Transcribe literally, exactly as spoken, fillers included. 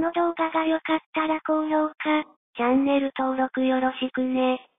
の動画が良かったら高評価、チャンネル登録よろしくね。